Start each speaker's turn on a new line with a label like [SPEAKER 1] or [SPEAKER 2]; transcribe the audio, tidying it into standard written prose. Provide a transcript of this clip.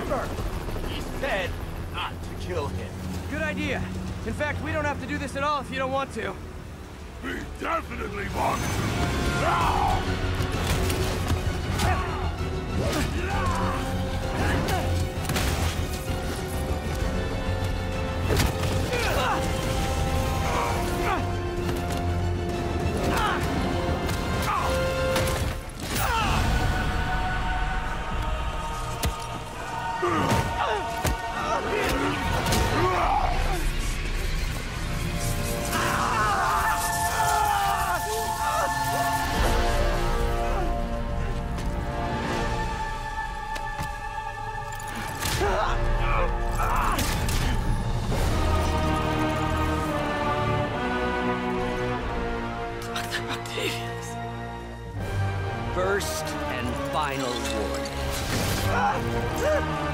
[SPEAKER 1] Remember, he said not to kill him.
[SPEAKER 2] Good idea. In fact, we don't have to do this at all if you don't want to.
[SPEAKER 3] We definitely want to.
[SPEAKER 4] First and final warning.